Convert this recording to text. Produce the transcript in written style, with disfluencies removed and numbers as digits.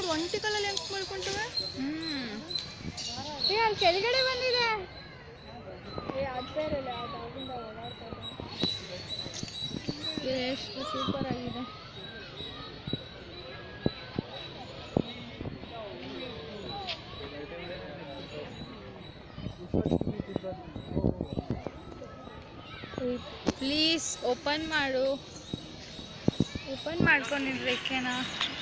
ಒಂಟಿ ಕಲ್ಲಲ್ಲಿ ಹೆಂಗೆ ಮಾಡ್ಕೊಂತವೆ. ಏ ಅಲ್ಲಿ ಕೆಳಗಡೆ ಬಂದಿದೆ. ಎಷ್ಟು ಸೂಪರ್ ಆಗಿದೆ. ಪ್ಲೀಸ್ ಓಪನ್ ಮಾಡು. ಓಪನ್ ಮಾಡ್ಕೊಂಡಿದ್ರೇಕೆನಾ.